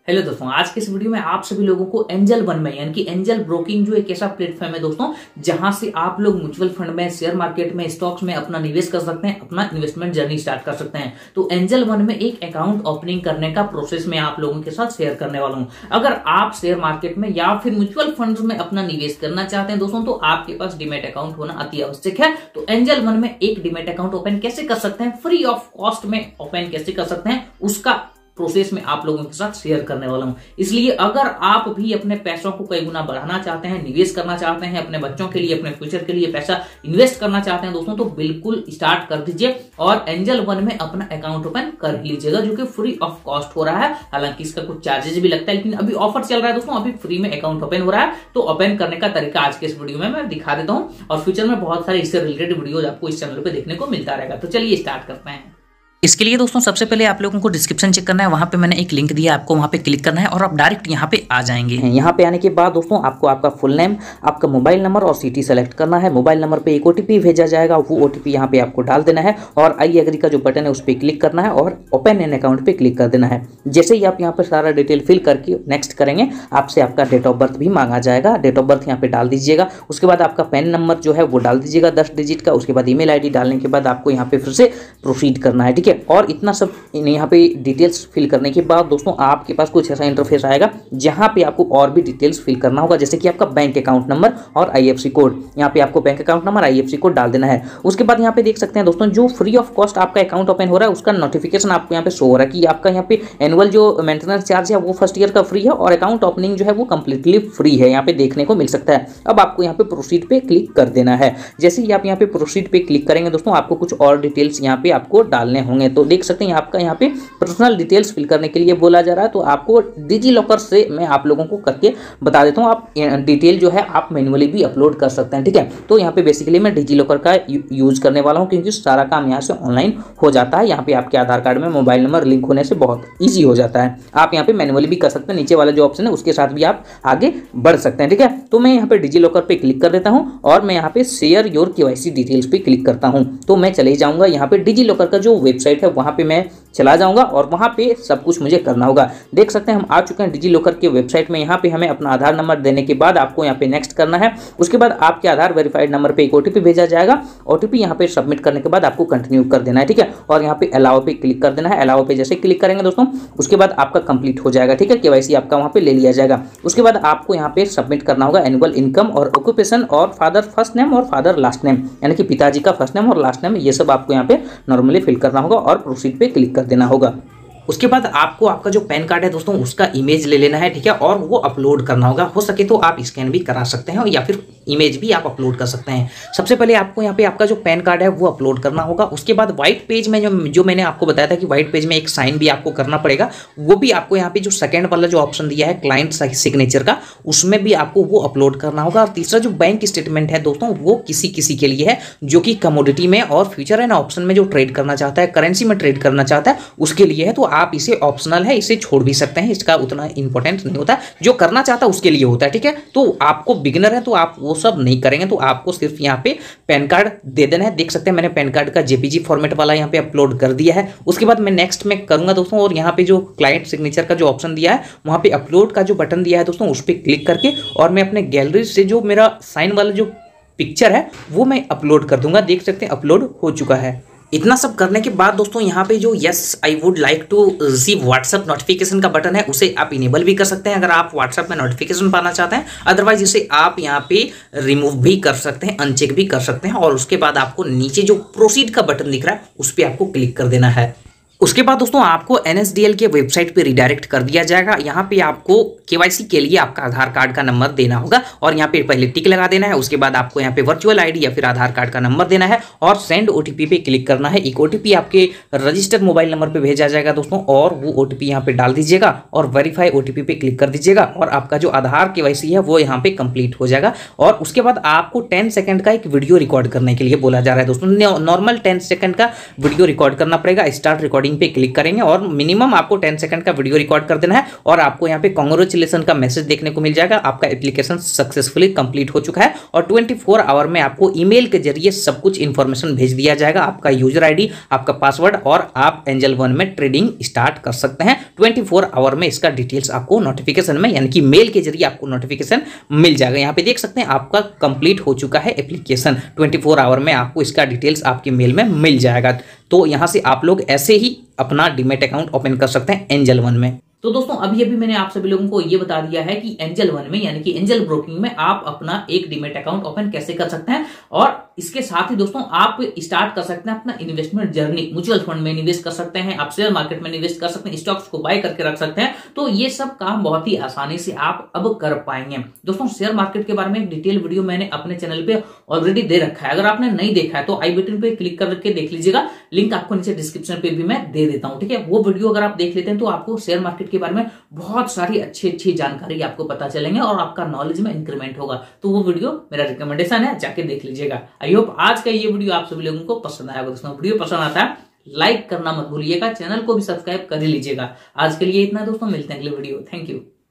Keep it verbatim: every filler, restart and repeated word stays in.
Hello दोस्तों, आज के इस वीडियो में आप सभी लोगों को एंजल वन में यानी कि एंजल ब्रोकिंग जो एक ऐसा प्लेटफॉर्म है दोस्तों, जहां से आप लोग म्यूचुअल फंड में, शेयर मार्केट में, स्टॉक्स में अपना निवेश कर सकते हैं, अपना इन्वेस्टमेंट जर्नी स्टार्ट कर सकते हैं। तो एंजल वन में एक अकाउंट ओपनिंग करने का प्रोसेस मैं आप लोगों के साथ शेयर करने वाला हूं। अगर आप शेयर मार्केट में या फिर म्यूचुअल फंड में अपना निवेश करना चाहते हैं दोस्तों, तो आपके पास डीमैट अकाउंट होना अति आवश्यक है। तो एंजल वन में एक डीमैट अकाउंट ओपन कैसे कर सकते हैं, फ्री ऑफ कॉस्ट में ओपन कैसे कर सकते हैं, उसका प्रोसेस में आप लोगों के साथ शेयर करने वाला हूं। इसलिए अगर आप भी अपने पैसों को कई गुना बढ़ाना चाहते हैं, निवेश करना चाहते हैं, अपने बच्चों के लिए, अपने फ्यूचर के लिए पैसा इन्वेस्ट करना चाहते हैं दोस्तों, तो बिल्कुल स्टार्ट कर दीजिए और एंजल वन में अपना अकाउंट ओपन कर लीजिएगा, जो कि फ्री ऑफ कॉस्ट हो रहा है। हालांकि इसका कुछ चार्जेस भी लगता है, लेकिन अभी ऑफर चल रहा है दोस्तों, अभी फ्री में अकाउंट ओपन हो रहा है। तो ओपन करने का तरीका आज के इस वीडियो में मैं दिखा देता हूं और फ्यूचर में बहुत सारे इससे रिलेटेड वीडियो आपको इस चैनल पर देखने को मिलता रहेगा। तो चलिए स्टार्ट करते हैं। इसके लिए दोस्तों सबसे पहले आप लोगों को डिस्क्रिप्शन चेक करना है, वहां पे मैंने एक लिंक दिया, आपको वहां पे क्लिक करना है और आप डायरेक्ट यहां पे आ जाएंगे। यहां पे आने के बाद दोस्तों आपको आपका फुल नेम, आपका मोबाइल नंबर और सिटी सेलेक्ट करना है। मोबाइल नंबर पे एक ओटीपी भेजा जाएगा, वो ओटीपी यहां पे आपको डाल देना है और आई एग्री का जो बटन है उस पर क्लिक करना है और ओपन एन अकाउंट पे क्लिक कर देना है। जैसे ही आप यहाँ पे सारा डिटेल फिल करके नेक्स्ट करेंगे, आपसे आपका डेट ऑफ बर्थ भी मांगा जाएगा। डेट ऑफ बर्थ यहाँ पे डाल दीजिएगा। उसके बाद आपका पैन नंबर जो है वो डाल दीजिएगा दस डिजिट का। उसके बाद ईमेल आईडी डालने के बाद आपको यहाँ पे फिर से प्रोसीड करना है, ठीक है। और इतना सब यहाँ पे डिटेल्स फिल करने के बाद दोस्तों आपके पास कुछ ऐसा इंटरफेस आएगा जहां पे आपको और भी डिटेल्स फिल करना होगा, जैसे कि आपका बैंक अकाउंट नंबर और आईएफएससी कोड। यहाँ पे आपको bank account number, IFSC code डाल देना है। उसके बाद यहाँ पे देख सकते हैं दोस्तों, जो फ्री ऑफ कॉस्ट आपका अकाउंट ओपन हो रहा है उसका नोटिफिकेशन आपको यहाँ पे शो हो रहा है कि आपका यहाँ पे एनुअल जो मेंटेनेंस चार्ज है वो फर्स्ट ईयर का फ्री है और अकाउंट ओपनिंग जो है वो कंप्लीटली फ्री है, यहाँ पे देखने को मिल सकता है। अब आपको यहाँ पे प्रोसीड पे क्लिक कर देना है। जैसे ही आप यहाँ पे प्रोसीड पे क्लिक करेंगे दोस्तों, आपको कुछ और डिटेल्स यहाँ पे आपको डालने होंगे। तो देख सकते हैं आपका यहाँ पे पर्सनल डिटेल्स फिल करने के लिए बोला जा रहा है। तो आपको डिजी लॉकर से मैं आप लोगों को करके बता देता हूं, आप डिटेल जो है आप मैन्युअली भी अपलोड कर सकते हैं, ठीक है। तो यहाँ पे बेसिकली मैं डिजी लॉकर का यूज करने वाला हूं, क्योंकि सारा काम यहाँ से ऑनलाइन हो जाता है। यहाँ पे आपके आधार कार्ड में मोबाइल नंबर लिंक होने से बहुत ईजी हो जाता है। आप यहाँ पे मैन्युअली भी कर सकते हैं, नीचे वाला जो ऑप्शन है उसके साथ भी आप आगे बढ़ सकते हैं, ठीक है। तो मैं यहाँ पे डिजी लॉकर पे क्लिक कर देता हूँ और मैं यहाँ पे शेयर योर केवाईसी डिटेल्स पे क्लिक करता हूँ। तो मैं चले जाऊंगा यहाँ पे डिजी लॉकर का जो वेबसाइट है वहाँ पे मैं चला जाऊंगा और वहां पे सब कुछ मुझे करना होगा। देख सकते हैं हम आ चुके हैं डिजी लॉकर के वेबसाइट में। यहाँ पे हमें अपना आधार नंबर देने के बाद आपको यहाँ पे नेक्स्ट करना है। उसके बाद आपके आधार वेरीफाइड नंबर पे एक ओटीपी भेजा जाएगा। ओटीपी यहाँ पे सबमिट करने के बाद आपको कंटिन्यू कर देना है, ठीक है। और यहाँ पे अलाउ पे क्लिक कर देना है। अलाउ पे जैसे क्लिक करेंगे दोस्तों, उसके बाद आपका कंप्लीट हो जाएगा, ठीक है। केवाईसी आपका वहाँ पे ले लिया जाएगा। उसके बाद आपको यहाँ पे सबमिट करना होगा एनुअल इनकम और ऑक्यूपेशन और फादर फर्स्ट नेम और फादर लास्ट नेम, यानी कि पिताजी का फर्स्ट नेम और लास्ट नेम, ये सब आपको यहाँ पे नॉर्मली फिल करना होगा और प्रोसीड पे क्लिक कर देना होगा। उसके बाद आपको आपका जो पैन कार्ड है दोस्तों उसका इमेज ले लेना है, ठीक है, और वो अपलोड करना होगा। हो सके तो आप स्कैन भी करा सकते हैं या फिर इमेज भी आप अपलोड कर सकते हैं। सबसे पहले आपको यहाँ पे आपका जो पैन कार्ड है वो अपलोड करना होगा। उसके बाद व्हाइट पेज में जो जो मैंने आपको बताया था कि व्हाइट पेज में एक साइन भी आपको करना पड़ेगा, वो भी आपको यहाँ पे जो सेकंड वाला जो ऑप्शन दिया है क्लाइंट सिग्नेचर का, उसमें भी आपको वो अपलोड करना होगा। और तीसरा जो बैंक स्टेटमेंट है दोस्तों, वो किसी किसी के लिए है जो कि कमोडिटी में और फ्यूचर एंड ऑप्शन में जो ट्रेड करना चाहता है, करेंसी में ट्रेड करना चाहता है, उसके लिए है। तो आप इसे ऑप्शनल है, इसे छोड़ भी सकते हैं, इसका उतना इंपॉर्टेंट नहीं होता। जो करना चाहता है उसके लिए होता है, ठीक है। तो आपको बिगिनर है तो आप वो सब नहीं करेंगे, तो आपको सिर्फ यहाँ पे पैन कार्ड दे देना है। देख सकते हैं मैंने पैन कार्ड का जेपीजी फॉर्मेट वाला यहाँ पे अपलोड कर दिया है। उसके बाद मैं नेक्स्ट में करूंगा दोस्तों, और यहाँ पे जो क्लाइंट सिग्नेचर का जो ऑप्शन दिया है वहाँ पे अपलोड का जो बटन दिया है दोस्तों, उस पर क्लिक करके और मैं अपने गैलरी से जो मेरा साइन वाला जो पिक्चर है वो मैं अपलोड कर दूंगा। देख सकते हैं अपलोड हो चुका है। इतना सब करने के बाद दोस्तों यहाँ पे जो yes I would like to receive WhatsApp notification का बटन है, उसे आप इनेबल भी कर सकते हैं अगर आप व्हाट्सएप में नोटिफिकेशन पाना चाहते हैं। अदरवाइज इसे आप यहाँ पे रिमूव भी कर सकते हैं, अनचेक भी कर सकते हैं। और उसके बाद आपको नीचे जो प्रोसीड का बटन दिख रहा है उस पर आपको क्लिक कर देना है। उसके बाद दोस्तों आपको एनएसडीएल के वेबसाइट पे रिडायरेक्ट कर दिया जाएगा। यहाँ पे आपको केवाईसी के लिए आपका आधार कार्ड का नंबर देना होगा और यहाँ पे पहले टिक लगा देना है। उसके बाद आपको यहाँ पे वर्चुअल आईडी या फिर आधार कार्ड का नंबर देना है और सेंड ओटीपी पे क्लिक करना है। एक ओटीपी आपके रजिस्टर्ड मोबाइल नंबर पे भेजा जाएगा दोस्तों, और वो ओटीपी यहाँ पे डाल दीजिएगा और वेरीफाई ओटीपी पे क्लिक कर दीजिएगा और आपका जो आधार केवाईसी है वो यहाँ पे कंप्लीट हो जाएगा। और उसके बाद आपको टेन सेकंड का एक वीडियो रिकॉर्ड करने के लिए बोला जा रहा है दोस्तों। नॉर्मल टेन सेकंड का वीडियो रिकॉर्ड करना पड़ेगा। स्टार्ट रिकॉर्डिंग लिंक पे क्लिक करेंगे और मिनिमम आपको टेन सेकंड का वीडियो रिकॉर्ड कर देना है और आपको यहाँ पे कांग्रेचुलेशन का मैसेज देखने को मिल जाएगा। आपका एप्लीकेशन सक्सेसफुली कंप्लीट हो चुका है और ट्वेंटी फोर आवर में आपको ईमेल के जरिए सब कुछ इंफॉर्मेशन भेज दिया जाएगा, आपका यूजर आईडी, आपका पासवर्ड, और आप एंजल वन में ट्रेडिंग स्टार्ट कर सकते हैं। ट्वेंटी फोर आवर में इसका डिटेल्स आपको नोटिफिकेशन में यानी कि मेल के जरिए आपको नोटिफिकेशन मिल जाएगा। यहाँ पे देख सकते हैं आपका कंप्लीट हो चुका है एप्लीकेशन, ट्वेंटी फोर आवर में आपको इसका डिटेल्स आपकी मेल में मिल जाएगा। तो यहाँ से आप लोग ऐसे ही अपना डीमैट अकाउंट ओपन कर सकते हैं एंजल वन में। तो दोस्तों अभी अभी मैंने आप सभी लोगों को ये बता दिया है कि एंजल वन में यानी कि एंजल ब्रोकिंग में आप अपना एक डीमैट अकाउंट ओपन कैसे कर सकते हैं, और इसके साथ ही दोस्तों आप स्टार्ट कर सकते हैं अपना इन्वेस्टमेंट जर्नी। म्यूचुअल फंड में निवेश कर सकते हैं, आप शेयर मार्केट में निवेश कर सकते हैं, स्टॉक्स को बाय करके रख सकते हैं। तो ये सब काम बहुत ही आसानी से आप अब कर पाएंगे। दोस्तों शेयर मार्केट के बारे में एक डिटेल वीडियो मैंने अपने चैनल पे ऑलरेडी दे रखा है, अगर आपने नहीं देखा है तो आई बटन पे क्लिक करके देख लीजिएगा, लिंक आपको नीचे डिस्क्रिप्शन पे भी मैं दे देता हूं, ठीक है। वो वीडियो अगर आप देख लेते हैं तो आपको शेयर मार्केट के बारे में बहुत सारी अच्छी अच्छी जानकारी आपको पता चलेंगे और आपका नॉलेज में इंक्रीमेंट होगा। तो वो वीडियो मेरा रिकमेंडेशन है, जाके देख लीजिएगा। आई होप आज का ये वीडियो आप सभी लोगों को पसंद आएगा। दोस्तों वीडियो पसंद आता है लाइक करना मत भूलिएगा, चैनल को भी सब्सक्राइब कर लीजिएगा। आज के लिए इतना दोस्तों, मिलते हैं अगले वीडियो। Thank you.